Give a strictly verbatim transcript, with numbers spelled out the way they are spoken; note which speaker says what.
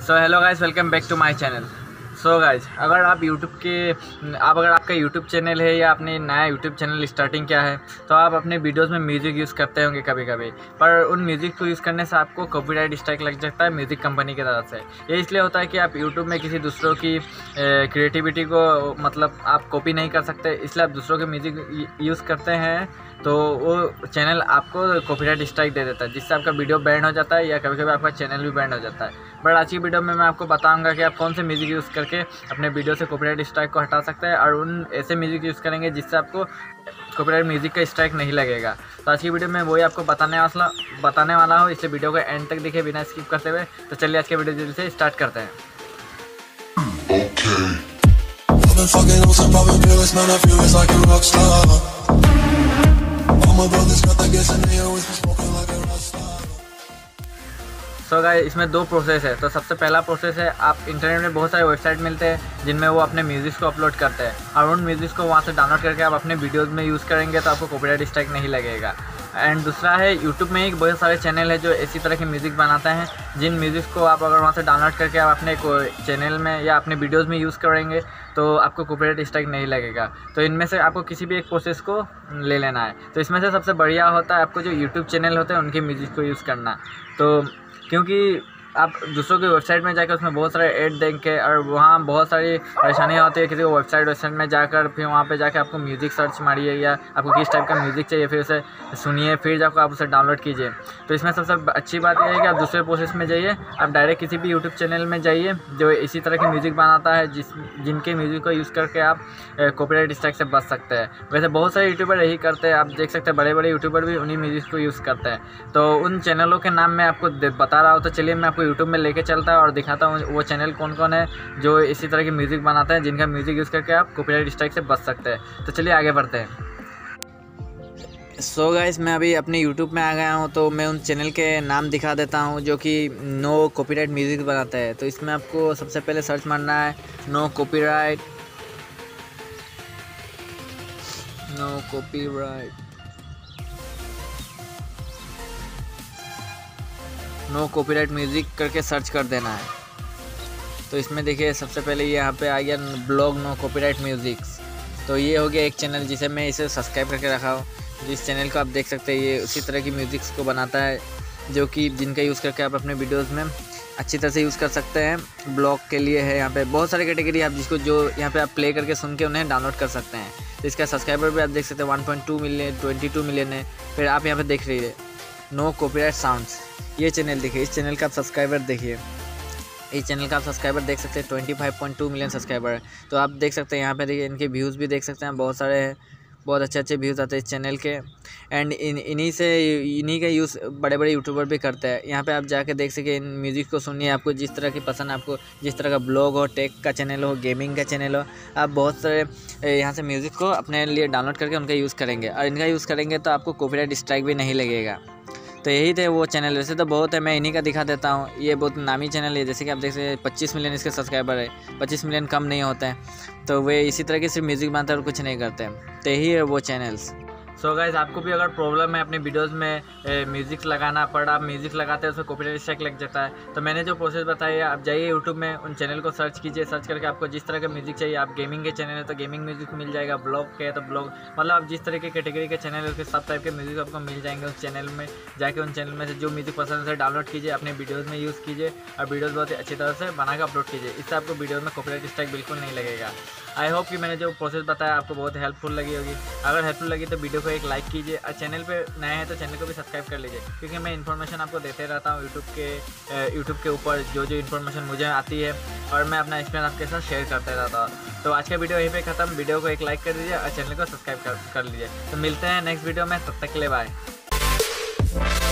Speaker 1: So hello guys, welcome back to my channel. So guys, अगर आप YouTube के आप अगर आपका यूट्यूब चैनल है या आपने नया यूट्यूब चैनल स्टार्टिंग किया है तो आप अपने वीडियोस में म्यूज़िक यूज़ करते होंगे कभी कभी, पर उन म्यूज़िक को यूज़ करने से आपको कॉपीराइट स्ट्राइक लग सकता है म्यूज़िक कंपनी की तरफ से। ये इसलिए होता है कि आप यूट्यूब में किसी दूसरों की क्रिएटिविटी को मतलब आप कॉपी नहीं कर सकते, इसलिए आप दूसरों के म्यूज़िक यूज़ करते हैं तो वो चैनल आपको कॉपीराइट स्ट्राइक दे देता है, जिससे आपका वीडियो बैन हो जाता है या कभी कभी आपका चैनल भी बैन हो जाता है। बट आज की वीडियो में मैं आपको बताऊंगा कि आप कौन से म्यूज़िक यूज़ करके अपने वीडियो से कॉपीराइट स्ट्राइक को हटा सकते हैं और उन ऐसे म्यूज़िक यूज़ करेंगे जिससे आपको कॉपीराइट म्यूज़िक का स्ट्राइक नहीं लगेगा। तो आज की वीडियो में वही आपको बताने वाला बताने वाला हो, इसलिए वीडियो को एंड तक देखिए बिना स्किप करते हुए। तो चलिए आज के वीडियो जल्दी से स्टार्ट करते हैं। सो गाइस, इसमें दो प्रोसेस है। तो सबसे पहला प्रोसेस है, आप इंटरनेट में बहुत सारे वेबसाइट मिलते हैं जिनमें वो अपने म्यूज़िक को अपलोड करते हैं और उन म्यूज़िक को वहाँ से डाउनलोड करके आप अपने वीडियोज़ में यूज़ करेंगे तो आपको कॉपीराइट स्ट्राइक नहीं लगेगा। एंड दूसरा है, यूट्यूब में ही बहुत सारे चैनल है जो इसी तरह के म्यूज़िक बनाते हैं, जिन म्यूज़िक को आप अगर वहाँ से डाउनलोड करके आप अपने चैनल में या अपने वीडियोज़ में यूज़ करेंगे तो आपको कॉपीराइट स्ट्राइक नहीं लगेगा। तो इनमें से आपको किसी भी एक प्रोसेस को ले लेना है। तो इसमें से सबसे बढ़िया होता है आपको जो यूट्यूब चैनल होते हैं उनके म्यूज़िक को यूज़ करना। तो क्योंकि आप दूसरों की वेबसाइट में जाकर उसमें बहुत सारे ऐड देख के और वहाँ बहुत सारी परेशानियाँ होती है, किसी को वेबसाइट वेबसाइट में जाकर फिर वहाँ पे जाकर आपको म्यूज़िक सर्च मारिए या आपको किस टाइप का म्यूज़िक चाहिए फिर उसे सुनिए, फिर जाकर आप उसे डाउनलोड कीजिए। तो इसमें सबसे अच्छी बात यह है कि आप दूसरे प्रोसेस में जाइए, आप डायरेक्ट किसी भी यूट्यूब चैनल में जाइए जो इसी तरह की म्यूज़िक बनाता है, जिस जिनके म्यूज़िक को यूज़ करके आप कॉपीराइट स्ट्राइक से बच सकते हैं। वैसे बहुत सारे यूट्यूबर यही करते हैं, आप देख सकते हैं बड़े बड़े यूट्यूबर भी उन्हीं म्यूज़िक को यूज़ करते हैं। तो उन चैनलों के नाम मैं आपको बता रहा हूँ, तो चलिए मैं आपको यूट्यूब में लेके चलता है और दिखाता हूँ वो चैनल कौन कौन है जो इसी तरह की म्यूज़िक बनाते हैं, जिनका म्यूज़िक यूज़ करके आप कॉपीराइट स्ट्राइक से बच सकते हैं। तो चलिए आगे बढ़ते हैं। सो गाइस, मैं अभी अपने यूट्यूब में आ गया हूँ, तो मैं उन चैनल के नाम दिखा देता हूँ जो कि नो कॉपीराइट म्यूज़िक बनाता है। तो इसमें आपको सबसे पहले सर्च मारना है no copyright no copyright no copyright music करके सर्च कर देना है। तो इसमें देखिए सबसे पहले ये यहाँ पे आ गया ब्लॉग नो कॉपीराइट म्यूज़िक्स। तो ये हो गया एक चैनल जिसे मैं इसे सब्सक्राइब करके रखा हूँ। जिस चैनल को आप देख सकते हैं ये उसी तरह की म्यूज़िक्स को बनाता है जो कि जिनका यूज़ करके आप अपने वीडियोज़ में अच्छी तरह से यूज़ कर सकते हैं। ब्लॉग के लिए है यहाँ पे बहुत सारे कैटेगरी, आप जिसको जो यहाँ पे आप प्ले करके सुन के उन्हें डाउनलोड कर सकते हैं। तो इसका सब्सक्राइबर भी आप देख सकते हैं one point two million twenty two million है। फिर आप यहाँ पर देख रही है नो कॉपीराइट साउंड्स, ये चैनल देखिए, इस चैनल का आप सब्सक्राइबर देखिए, इस चैनल का आप सब्सक्राइबर देख सकते हैं twenty five point two million subscriber है। तो आप देख सकते हैं यहाँ पे देखिए इनके व्यूज़ भी देख सकते हैं, बहुत सारे हैं, बहुत अच्छे अच्छे व्यूज़ आते हैं इस चैनल के। एंड इन इन्हीं से इन्हीं का यूज़ बड़े बड़े यूट्यूबर भी करते हैं। यहाँ पे आप जाके देख सके इन म्यूज़िक को सुनिए, आपको जिस तरह की पसंद, आपको जिस तरह का ब्लॉग हो, टेक का चैनल हो, गेमिंग का चैनल हो, आप बहुत सारे यहाँ से म्यूज़िक को अपने लिए डाउनलोड करके उनका यूज़ करेंगे और इनका यूज़ करेंगे तो आपको कॉपीराइट स्ट्राइक भी नहीं लगेगा। तो यही थे वो चैनल। वैसे तो बहुत है, मैं इन्हीं का दिखा देता हूँ। ये बहुत नामी चैनल है, जैसे कि आप देख सकते हैं पच्चीस मिलियन इसके सब्सक्राइबर है, पच्चीस मिलियन कम नहीं होते हैं। तो वे इसी तरह के सिर्फ म्यूज़िक बनाते हैं और कुछ नहीं करते हैं। तो यही है वो चैनल्स। सो गाइस, आपको भी अगर प्रॉब्लम है अपने वीडियोस में म्यूज़िक लगाना, पर आप म्यूज़िक लगाते हैं उसमें कॉपीराइट स्ट्राइक लग जाता है, तो मैंने जो प्रोसेस बताई आप जाइए यूट्यूब में, उन चैनल को सर्च कीजिए, सर्च करके आपको जिस तरह का म्यूज़िक चाहिए, आप गेमिंग के चैनल है तो गेमिंग म्यूज़िक मिल जाएगा, ब्लॉग के है तो ब्लॉग, मतलब आप जिस तरह के कैटेगरी के चैनल है उसके सब टाइप के म्यूज़िक आपको मिल जाएंगे उस चैनल में। जाके उन चैनल में से जो म्यूज़िक पसंद है उसे डाउनलोड कीजिए, अपने वीडियोज़ में यूज़ कीजिए और वीडियोज़ बहुत ही अच्छी तरह से बनाकर अपलोड कीजिए। इससे आपको वीडियो में कॉपीराइट स्ट्राइक बिल्कुल नहीं लगेगा। आई होप कि मैंने जो प्रोसेस बताया आपको बहुत हेल्पफुल लगी होगी। अगर हेल्पफुल लगी तो वीडियो को एक लाइक कीजिए और चैनल पे नए हैं तो चैनल को भी सब्सक्राइब कर लीजिए, क्योंकि मैं इन्फॉर्मेशन आपको देते रहता हूँ यूट्यूब के यूट्यूब के ऊपर जो जो इन्फॉर्मेशन मुझे आती है और मैं अपना एक्सपीरियंस आपके साथ शेयर करते रहता हूँ। तो आज का वीडियो यहीं पे ख़त्म। वीडियो को एक लाइक कर दीजिए और चैनल को सब्सक्राइब कर, कर लीजिए। तो मिलते हैं नेक्स्ट वीडियो में, तब तक के लिए बाय।